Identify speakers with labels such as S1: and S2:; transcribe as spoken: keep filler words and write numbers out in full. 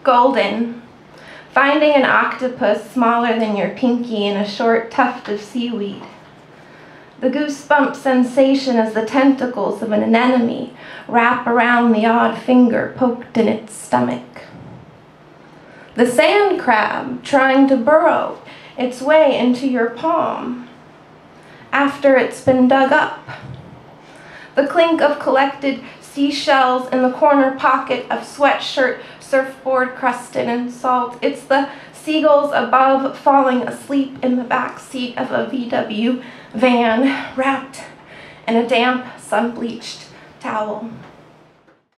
S1: Golden. Finding an octopus smaller than your pinky in a short tuft of seaweed. The goosebump sensation as the tentacles of an anemone wrap around the odd finger poked in its stomach. The sand crab trying to burrow its way into your palm after it's been dug up. The clink of collected seashells in the corner pocket of sweatshirt surfboard crusted in salt. It's the seagulls above falling asleep in the back seat of a V W van wrapped in a damp, sun-bleached towel.